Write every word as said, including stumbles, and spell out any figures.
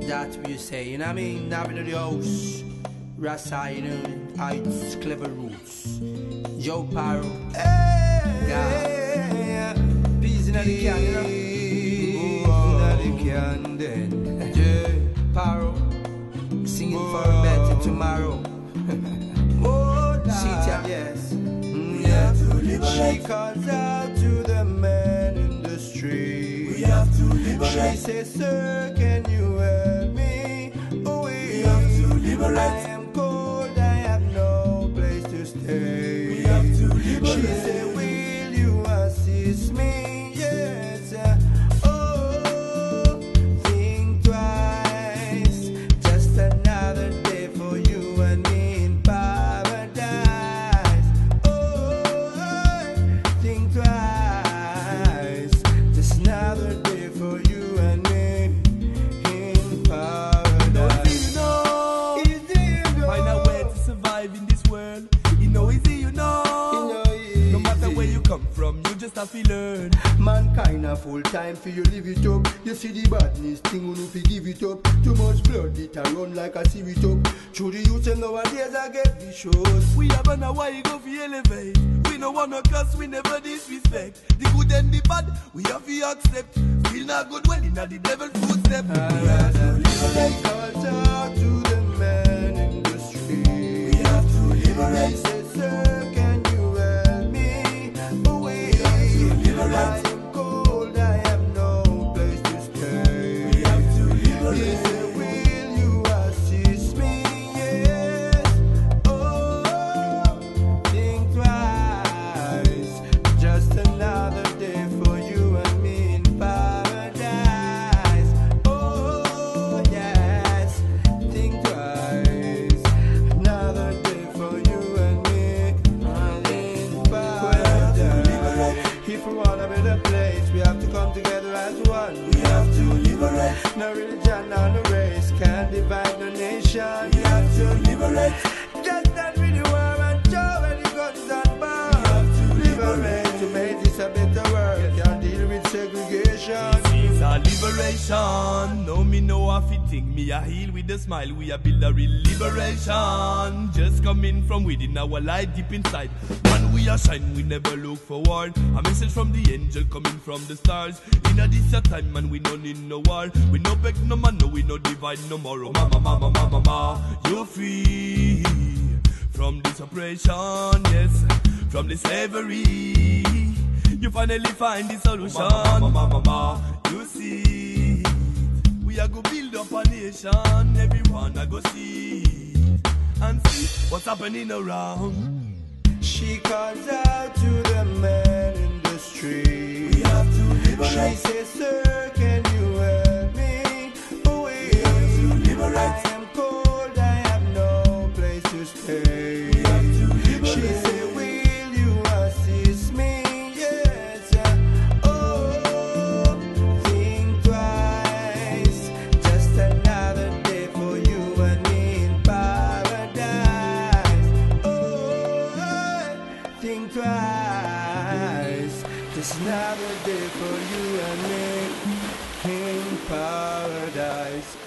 That's what you say, you know what I mean? Navin of the house, Rasa, you know, heights, clever roots. Joe Paro, yeah, peas in the can, you know? Peas in the can, then. Joe Paro, singing for a better tomorrow. C T M, yes. Mm, yeah. She calls out to the man in the street. We have to liberate. She says, sir, can you help me? Oh, we have to liberate. I am cold, I have no place to stay. We have to liberate. She said, will you assist me? Yes. Oh, think twice. Just another day for you and me in paradise. Oh, think twice. Just another day for you and me in paradise. You know, Easy, you know. find a way to survive in this world. You know, easy, you know. You know, easy. No matter where you come from, you just have to learn. Mankind a full time for you live it up. You see the badness thing when you fi give it up. Too much blood it a run like a sieve it up. Through the youth and nowadays I get vicious. We have an why you go fi elevate. We no wanna cuss, we never disrespect. The good and the bad, we have to accept. Still not good well inna the devil footstep. We have to liberate. Talk to the man in the street. We have to liberate. Say, sir, can you help me? Oh, we have to liberate. I am cold, I have no place to stay. We have to He liberate. said, will you assist me? Yes. Oh, think twice. Just another day for you and me in paradise. Oh, yes. Think twice. Another day for you and me in paradise. If we wanna build a place, we have to come together as one. We have to liberate. No religion, no race can divide the nation. We have to liberate. Just that really war and show when the guns and bombs. We have to Liberate to make this a better world. Can't deal with segregation. This is our liberation. No, me know a fitting. Me a heal with a smile. We a build a real liberation. Just coming from within our light deep inside. Man, we a shine. We never look forward. A message from the angel coming from the stars. In a this a time, man, we no need no war. We no beg no man, no we no divide no more. Oh, mama, mama, mama, mama, you free from this oppression, yes, from this slavery. You finally find the solution. Mama, mama, mama, you see, we are go build up a nation. Everyone a go see and see what's happening around. She calls out to the man in the street. We have to liberate. She says, sir, can you help me? Oh, We have to liberate. I am cold, I have no place to stay. We have to liberate. She said, will you assist me? Yes. Oh, think twice. Just another day for you and me in paradise. Oh, think twice. Just another day for you and me in paradise.